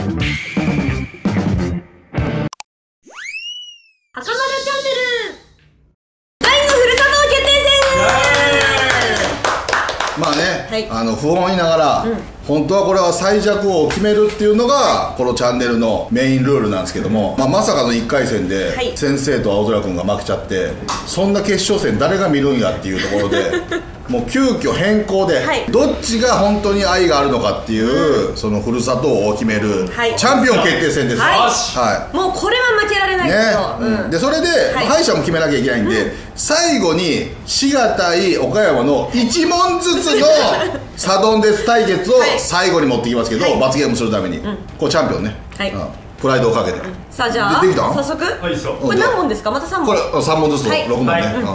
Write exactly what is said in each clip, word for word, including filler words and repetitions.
まあね、あの不本意ながら、うん、本当はこれは最弱王を決めるっていうのがこのチャンネルのメインルールなんですけども、まあ、まさかのいっかい戦で先生と青空君が負けちゃって、そんな決勝戦誰が見るんやっていうところでもう急遽変更で、はい、どっちが本当に愛があるのかっていう、うん、そのふるさと王を決める、はい、チャンピオン決定戦です。はい、はい、もうこれは負けられないですよ、ね、うん、でそれで、はい、敗者も決めなきゃいけないんで、うん、最後に滋賀対岡山のいち問ずつのサドンデス対決を最後に持ってきますけど、はい、罰ゲームするために、うん、こうチャンピオンね、はい、うん、プライドをかけて、うん、さあじゃあできた早速、はい、これ何問ですか？またさん問。これさん問ずつ、はい、ろく問ね、はい、うん、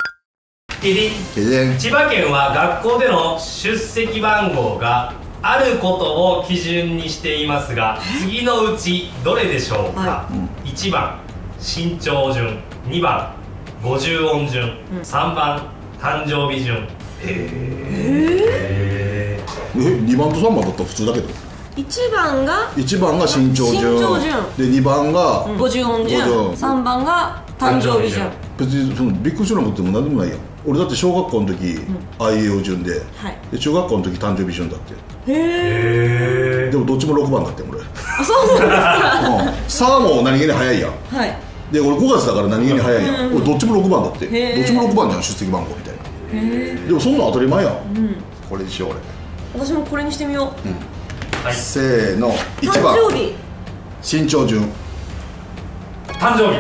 千葉県は学校での出席番号があることを基準にしていますが、次のうちどれでしょうか？はい、いちばん身長順、にばんごじゅう音順、うん、さんばん誕生日順。 えー、えにばんとさんばんだったら普通だけど、 いちばんがいちばんが身長順で、にばんがごじゅう音順、さんばんが誕生日順。 別にそのびっくりするのことも何でもないやん。俺だって小学校の時、うん、あいうえお順で、はい、で中学校の時誕生日順だって。へえ。でもどっちもろくばんだって俺。 あ、そうなんですか。さあも何気に早いやん。はい。で俺ごがつだから何気に早いやん。うんうん、俺どっちもろくばんだって。どっちもろくばんじゃん出席番号みたいな。へえ。でもそんな当たり前やん。うん、これにしよう俺。私もこれにしてみよう。うん。 はい、せーの。いちばん。 誕生日。 身長順。 誕生日。イエ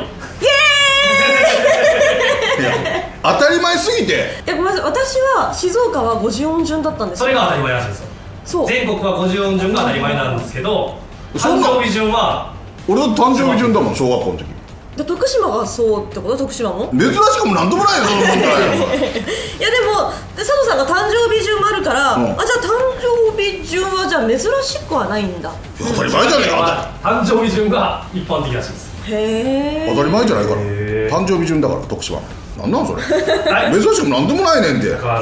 ーイ。いや当たり前すぎて。 え、ごめんなさい、私は静岡はごじゅう音順だったんです。 それが当たり前らしいですよ。そう、全国はごじゅう音順が当たり前なんですけど、誕生日順は俺だって誕生日順だもん、小学校の時。 で徳島がそうってこと？徳島も珍しくもなんともないよその問題。いやでも佐藤さんが誕生日順もあるから、うん、あ、じゃあ誕生日順はじゃあ珍しくはないんだ。 当たり前じゃねえか。 誕生日順が一般的らしいです。 へえ。 当たり前じゃないから。誕生日順だから徳島。なんなんそれ。珍しくもなんでもないねんて。イエーイ。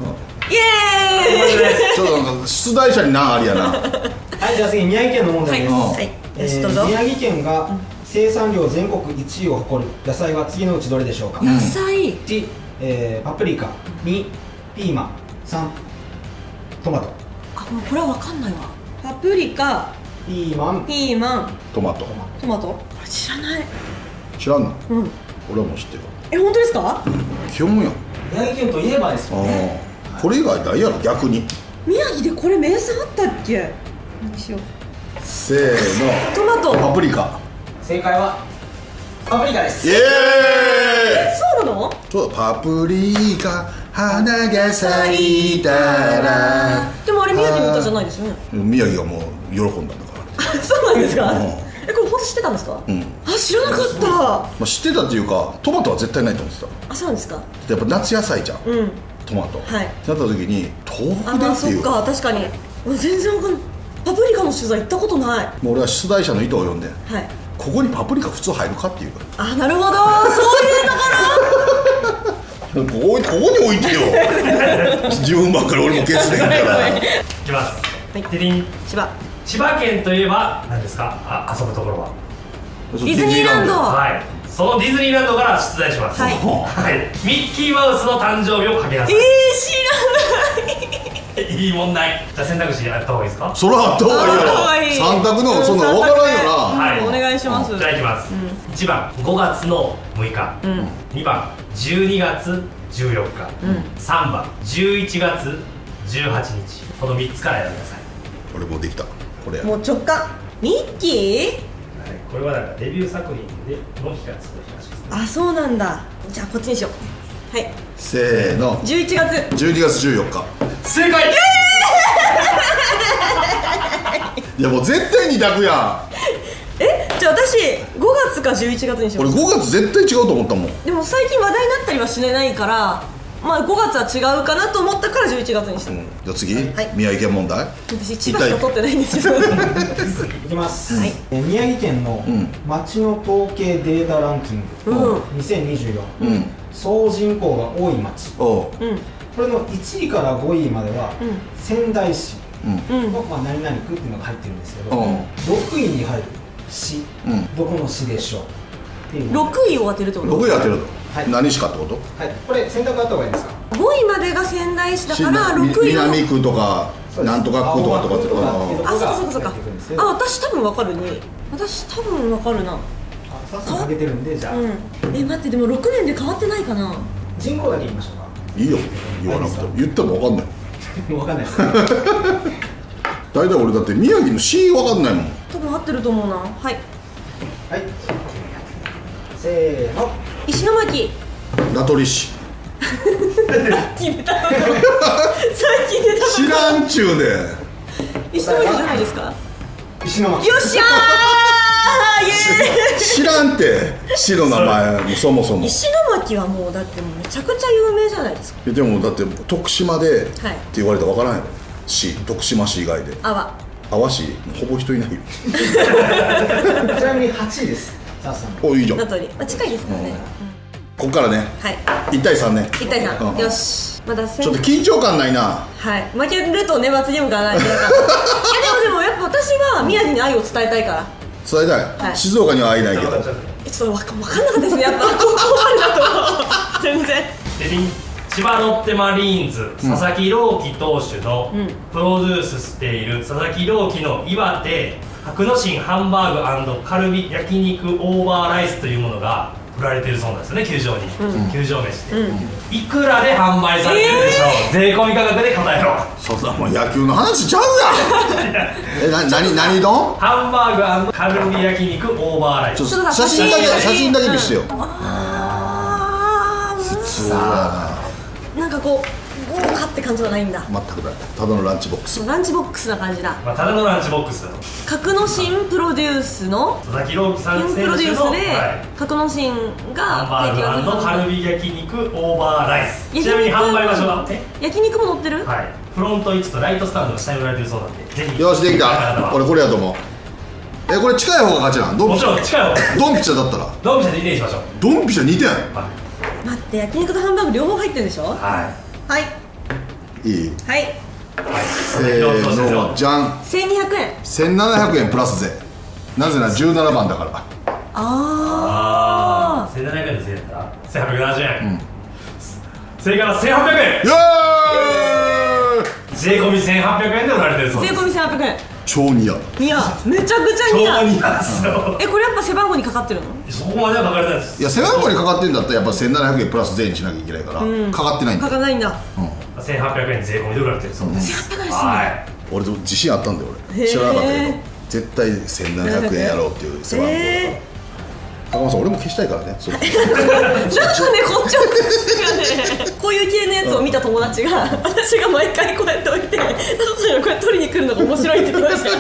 ちょっとなんか出題者に難ありやな。 はい、じゃあ次宮城県の問題です。はい。宮城県が生産量全国いちいを誇る野菜は次のうちどれでしょうか？ 野菜。 いち、パプリカ。に、ピーマン。さん、トマト。 あ、もうこれはわかんないわ。パプリカ、 ピーマン、 ピーマン、 トマト。 トマト。知らない。 知らんの？うん。俺はもう知ってる。 え、本当ですか？ 基本やん。 宮城県といえばですよね。 これ以外ないやろ逆に。 宮城でこれ名産あったっけ？何しよう。 せーの。 トマト。 パプリカ。 正解はパプリカです。 イエーイ。 そうなの？ そう、パプリカ花が咲いたら。 でもあれ宮城の歌じゃないですよね。 宮城がもう喜んだんだから。 そうなんですか？え、これ本当知ってたんですか？うん。あ、知らなかった。まあ知ってたっていうか、トマトは絶対ないと思ってた。 あ、そうなんですか？ やっぱ夏野菜じゃん。うん。トマト。はい。ってなった時に豆腐でっていう。 あ、そっか、確かに。全然わかんない。パプリカの取材行ったことない。 もう俺は出題者の意図を読んで。はい。ここにパプリカ普通入るかっていうか。 あ、なるほど。そういうところ。 ここ、ここに置いてよ。自分ばっかり俺も消すねんから。 いきます。はい。ディリン。 千葉。 千葉県といえば何ですか？あ、遊ぶところは。 ディズニーランド。 はい。そのディズニーランドから出題します。はい。はい。ミッキーマウスの誕生日をかけなさい。 えー、知らない。 いい問題。じゃあ選択肢やった方がいいですか？ それはあった方がいいよ。三択のそんな分からんよな。 はい。 お願いします。 じゃあいきます。いちばんごがつのむいか。にばんじゅうにがつじゅうよっか。さんばんじゅういちがつじゅうはちにち。このみっつから選んでください。 俺もうできた。これ。 もう直感。ミッキー？はい。 これはなんかデビュー作品での日がつく日らしいですね。 あ、そうなんだ。じゃあこっちにしよう。はい。 せーの。 じゅういちがつ。 じゅうにがつじゅうよっか。 正解。 いやもう絶対に択やん。 え、じゃあ私ごがつかじゅういちがつにしよう。 俺ごがつ絶対違うと思ったもん。 でも最近話題になったりはしないから、まあごがつは違うかなと思ったからじゅういちがつにした。うん、 じゃあ次、はい、宮城県問題。 私千葉しか取ってないんですけど。いきます、はい、え宮城県の町の統計データランキングのにせんにじゅうよん、うん、総人口が多い町、うん、これのいちいからごいまでは、うん、仙台市、 の、まあ、何々区っていうのが入ってるんですけど、ろくいに入る市、どこの市でしょうっていう。 ろくいを当てるってこと？ ろくい当てると何市かってこと？ はい、これ選択あった方がいいですか？ ごいまでが仙台市だからろくいの南区とかなんとか区とかとかって。 あ、そうかそうかそうか。あ、私多分わかるに。私多分わかるな。 さっさとかけてるんで、じゃあ、うん、 え、待って、でもろくねんで変わってないかな。 人口だけ言いましょうか。 いいよ、言わなくて。言っても分かんない分かんないです大体俺だって宮城の市分かんないもん。 多分合ってると思うな。はいはい、 せーの。 石巻。 名取市決めたさっき出た知らんちゅうね。 石巻じゃないですか。 石巻。 よっしゃー知らんって市の名前もそもそも。 石巻はもうだってめちゃくちゃ有名じゃないですか。 でもだって徳島でって言われたら分からないの。市、徳島市以外で。 あわあわ市ほぼ人いないよちなみにはちいです。さあさん。 お、いいじゃん。 名取、まあ、近いですからね。 ここからね。 はい。 いちたいさんね。 いちたいさん。よし。まだちょっと緊張感ないな。 はい。負けるとね、罰ゲームがない。いやでもでもやっぱ私は宮城に愛を伝えたいから。 伝えたい。静岡には愛ないけど。 ちょっとわかんなかったですね。やっぱここまでだと全然。 千葉ロッテマリーンズ、佐々木朗希投手のプロデュースしている佐々木朗希の岩手格之進ハンバーグ&カルビ焼肉オーバーライスというものが売られているそうなんですよね、球場に、うん、球場飯で、うん、いくらで販売されてるでしょう、えー、税込み価格で答えろ。 そんなもん野球の話ちゃうやんえ、な、なに、何丼？ ハンバーグ&カルビ焼肉オーバーライス。 写真だけ、写真だけ見せてよ。 あー、普通だな。なんかこう豪華って感じはないんだ。 全くない。ただのランチボックス。 ランチボックスな感じだ。 まあ、ただのランチボックスだと。 格之進プロデュースの佐々木朗希さん選手のプロデュースで、はい、格之進がハンバーグ&カルビ焼肉オーバーライス。ちなみに販売場所は焼肉も載ってる。 はい。フロント位置とライトスタンドの下に売られてるそうなんで、ぜひ。 よし、できた。俺これやと思う。え、これ近い方が勝ちなん？ もちろん近い方が。 ドンピシャだったら。 ドンピシャでにてんにしましょう。 ドンピシャにてん。 待って、焼肉とハンバーグ両方入ってるんでしょ。 はいはい。 いい。 はい。 せーの、じゃん。 せんにひゃくえん。 せんななひゃくえんプラス税。なぜならじゅうななばんだから。 ああ。せんななひゃくえんの税だったらせんはっぴゃくななじゅうえん。正解はせんはっぴゃくえん。 よー。税込みせんはっぴゃくえんで売られてるそうです。 税込みせんはっぴゃくえん。 超似合う。 似合う。めちゃくちゃ似合う。 超似合うですよ。 え、これやっぱ背番号にかかってるの？ そこまでは書かれてないです。 いや、背番号にかかってんだったらやっぱせんななひゃくえんプラス税にしなきゃいけないから、かかってないんだ。 かかないんだ。 せんはっぴゃくえん税込みで売られてるそうです。 せんはっぴゃくえんですね。 俺自信あったんだよ。俺知らなかったけど絶対せんななひゃくえんやろうっていう背番号だから。高間さん、俺も消したいからね。そうなんかね、 こっちはね、こういう系のやつを見た友達が、私が毎回こうやって置いて、佐藤さんがこうやって取りに来るのが面白いって言ってました。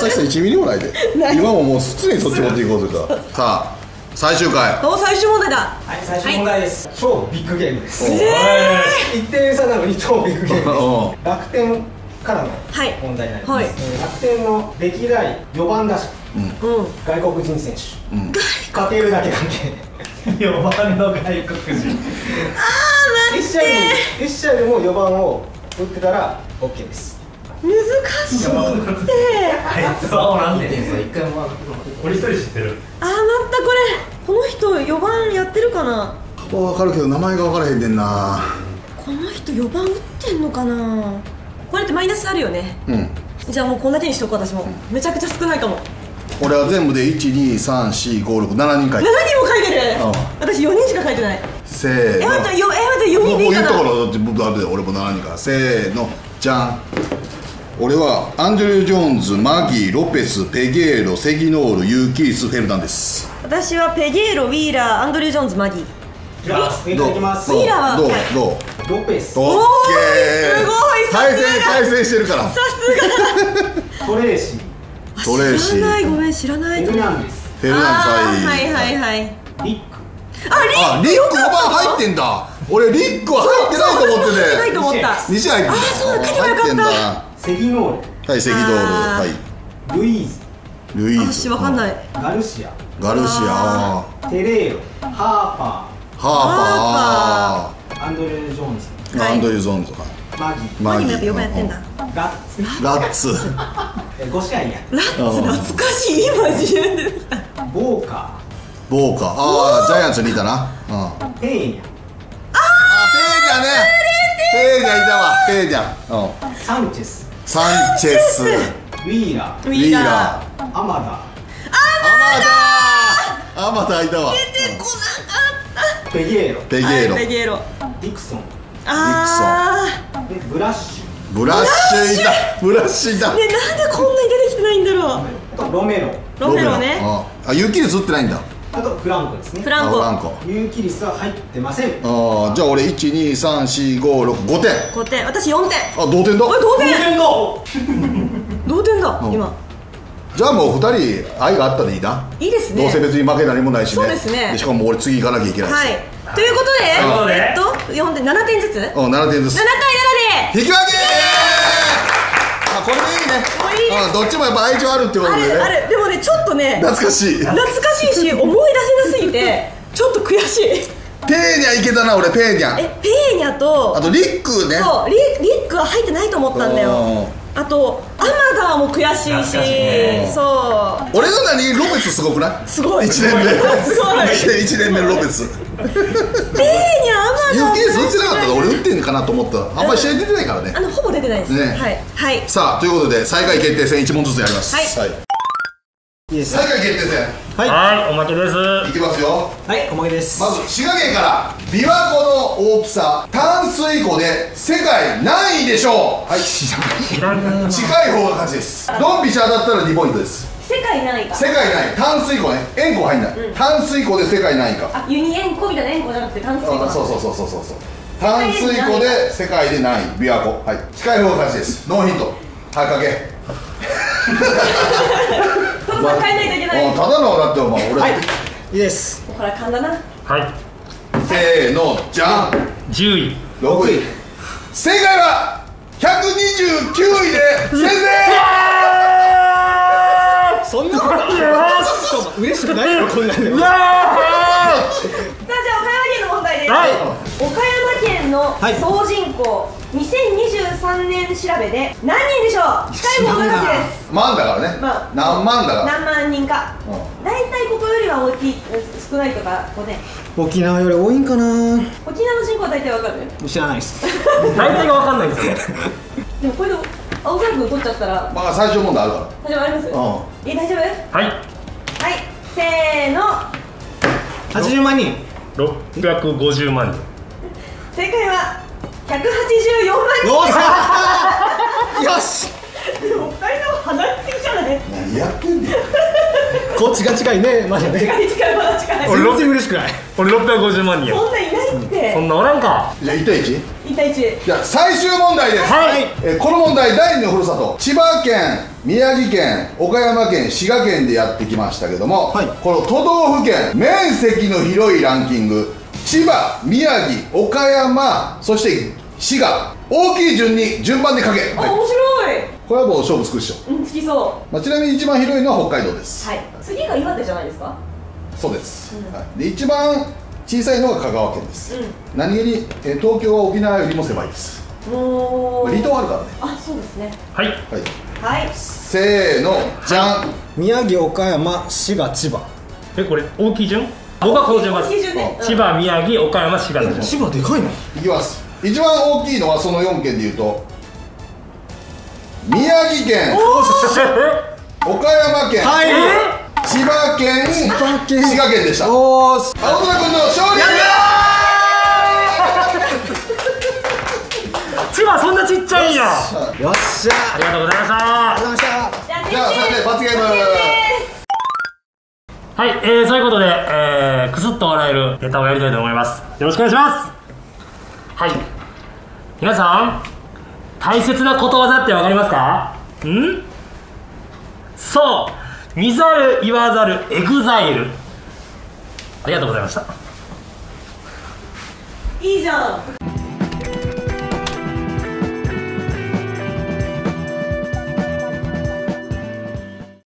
優しさいちミリもないで。今ももう常にそっち持っていこうとか。さあ、最終回。 お、最終問題だ。 はい、最終問題です。超ビッグゲームです。いってん差なのに超ビッグゲームです。楽天からの問題になります。楽天の歴代よばん打者、外国人選手、かけるだけ関係よばんの外国人。 あー、待って、 いいち試合でもよばんを打ってたら オーケー です。 難しいって。 そうなんでこれ一人知ってる。 あー、待った、これこの人よばんやってるかな。 顔分かるけど名前が分からへんねんな。 この人よばん打ってんのかな。これってマイナスあるよね。うん。じゃあもうこんだけにしとこう。私もめちゃくちゃ少ないかも。俺は全部でいち、に、さん、し、ご、ろく、ななにん書いてる。 ななにんも書いてる。私よにんしか書いてない。 せーの。 え、待って、よ、え、待って、よにんでいいかな。 もう言ったから、だって僕あれで俺もななにんから。せーの、じゃん。俺はアンドリュー・ジョーンズ、マギー、ロペス、ペゲーロ、セギノール、ユーキース、フェルナンデス。 私はペゲーロ、ウィーラー、アンドリュー・ジョーンズ、マギー。 いただきます。 ウィーラーはどうどうロペス。 オッケー。 すごい。 対戦対戦してるから。 さすが。 トレーシー。トレーシー。知らない、ごめん、知らない。 フェルナンデス。 フェルナンデス。 はいはいはい。 リック。 あ、リック。 あ、リックごばん入ってんだ。俺リックは入ってないと思ってて。 ないと思った。 に試合入ってんだ。 あ、そうだ、書けばよかった。 セギノール。 はい、セギノール。はい。 ルイーズ。 ルイーズ。 私わかんない。 ガルシア。 ガルシア。 テレーロ。ハーパー。 ハーパー。 アンドリュー・ジョーンズ。 アンドリュー・ジョーンズ。 マギマギもやっぱよくやってんだ。 ラッツラッツご試合やラッツ懐かしい。今自分でボーカボーカー、ああジャイアンツにいたな。 ーペーニャあペーニャね、ペーニャいたわ、ペーニャ。 サンチェスサンチェス、 ウィーラーウィーラーアマダアマダいたわ。 出てこなかった。 ペゲーロペゲーロ、 ペゲーロ。 ディクソンあでブラッシブラッシュいた、ブラッシュいた。 ー。ね、なんでこんなに出てきてないんだろう。 ュとロメロロメロね。 あ、ユーキリス打ってないんだ。 あとフランコですね。 フランコ。 フランコ。 ユーキリスは入ってません。 ああ、じゃあ俺いち、に、さん、し、ご、ろく、ごてん。 ごてん。私よんてん。 あ、同点だ。 あ、同点。 の同点だ。今。 じゃあもうふたり愛があったでいいな。 いいですね。 どうせ別に負け何もないしね。 そうですね。 しかも俺次行かなきゃいけないし。 はい。ということで、えっとよんてん、ななてんずつ。 うん、ななてんずつ。 ななたいななで引き分けー。あ、これでいいね。 もういいです。 どっちもやっぱ愛情あるってことでね。 あるある。でもね、ちょっとね、 懐かしい。 懐かしいし、思い出せなすぎてちょっと悔しい。 ペーニャいけたな、俺ペーニャ。 え、ペーニャとあとリックね。 そう、リリックは入ってないと思ったんだよ。あとアマダーも悔しいし、そう。 俺の何ロペスすごくない？ すごい。 いちねんめ。 すごい。 いちねんめのロペス。 ペーニャ、アマダー。 ユーキリス打ってなかったら俺打ってんかなと思ったら、あんまり試合出てないからね。 あのほぼ出てないです。 ね。 はいはい。 さあということで最下位決定戦いち問ずつやります。はい。 いいです。 最下位決定戦。 はいはい、おまけです。 いきますよ。 はい、おまけです。 まず滋賀県から琵琶湖の大きさ淡水湖で世界何位でしょう。はい。近い方が勝ちです。ドンピシャ当たったらにポイントです。 世界何位か。 世界何位、淡水湖ね、塩湖入んない、うん、淡水湖で世界何位か。 あ、ユニ塩湖みたいな塩湖じゃなくて淡水湖。 そうそうそうそうそうそう。淡水湖で世界で何位、琵琶湖。はい、近い方が勝ちです。ノーヒント。はい、かけ。 トロさん変えないといけない。 ただのだってお前俺。 はい、いいです。 ほら噛んだな。 はい。 せーの、じゃん。 じゅうい。 ろくい。正解はひゃくにじゅうきゅういで先生。 そんなこと嬉しくないよこんなんで。 うわー。 さあ、じゃあ岡山県の問題です。 はい。 岡山県の総人口にせんにじゅうさんねん調べで何人でしょう。近い方が勝ちです。 万だからね。 まあ、 何万だから。 何万人か。大体ここよりは大きい、少ないとかこうね。 沖縄より多いんかな。 沖縄の人口は大体わかる。 知らないです。 大体がわかんないんですよ。 でもこれで青空君取っちゃったら。 まあ最初問題あるから。 大丈夫あります。うん。え、大丈夫。 はい。 はい、せーの。 はちじゅうまんにん。 ろっぴゃくごじゅうまんにん。 正解はひゃくはちじゅうよんまんにん。 よし。 でもふたりとも離れすぎじゃない。 何やってんねん。 こっちが近いね、マジで。 近い近いまだ近い。 全然嬉しくない。 俺ろっぴゃくごじゅうまんにんや。 そんないないって。 そんなおらんか。 じゃあいち対 いち？ いち対いち。 じゃあ最終問題です。 はい。 えこの問題第二のふるさと千葉県、宮城県、岡山県、滋賀県でやってきましたけども、はい、この都道府県面積の広いランキング、千葉、宮城、岡山、そして滋賀、大きい順に順番で書け。 あ、はい、面白い。 これはもう勝負つくっしょ。 うん、つきそう。 まあ、ちなみに一番広いのは北海道です。 はい。次が岩手じゃないですか。 そうです、 うん、 はい、で一番小さいのが香川県です、うん、何気に、えー、東京は沖縄よりも狭いです。 もう、 まあ、離島あるからね。 あ、そうですね。 はいはい、 はい、 せーの、じゃん。 宮城、岡山、滋賀、千葉。 え、これ大きい順？僕はこの順番です。 ね、 千葉、宮城、岡山、滋賀の順。 千葉でかいの。 いきます。一番大きいのはそのよんけんでいうと宮城県、岡山県、はい、千葉県、滋賀県でした。おー、青空君の勝利。 千葉そんなちっちゃいんや。 よっしゃ、 ありがとうございました。 ありがとうございました。 じゃあさて罰ゲーム。 はい、えー、そういうことで、えー、くすっと笑えるネタをやりたいと思います。よろしくお願いします。はい、皆さん大切なことわざってわかりますか？ん？そう、見ざる言わざるエグザイル。ありがとうございました。 いいじゃん。